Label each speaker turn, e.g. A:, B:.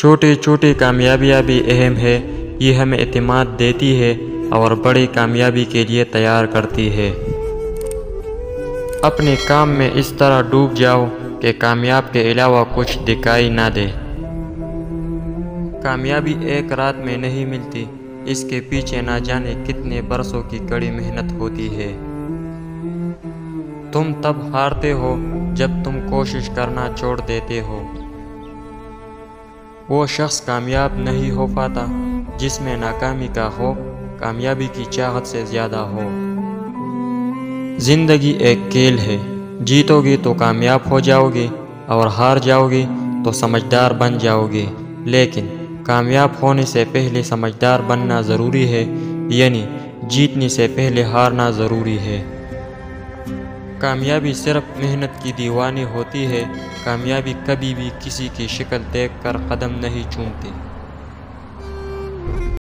A: چھوٹی چھوٹی کامیابیاں بھی اہم ہے، یہ ہمیں اعتماد دیتی ہے اور بڑی کامیابی کے لیے تیار کرتی ہے۔ اپنے کام میں اس طرح ڈوب جاؤ کہ کامیاب کے علاوہ کچھ دکھائی نہ دے۔ کامیابی ایک رات میں نہیں ملتی، اس کے پیچھے نہ جانے کتنے برسوں کی کڑی محنت ہوتی ہے۔ تم تب ہارتے ہو جب تم کوشش کرنا چھوڑ دیتے ہو۔ وہ شخص کامیاب نہیں ہو پاتا جس میں ناکامی کا خوف کامیابی کی چاہت سے زیادہ ہو۔ زندگی ایک کھیل ہے، جیتو گی تو کامیاب ہو جاؤ گی اور ہار جاؤ گی تو سمجھدار بن جاؤ گی، لیکن کامیاب ہونے سے پہلے سمجھدار بننا ضروری ہے، یعنی جیتنے سے پہلے ہارنا ضروری ہے۔ کامیابی صرف محنت کی دیوانی ہوتی ہے، کامیابی کبھی بھی کسی کی شکل دیکھ کر قدم نہیں چومتی۔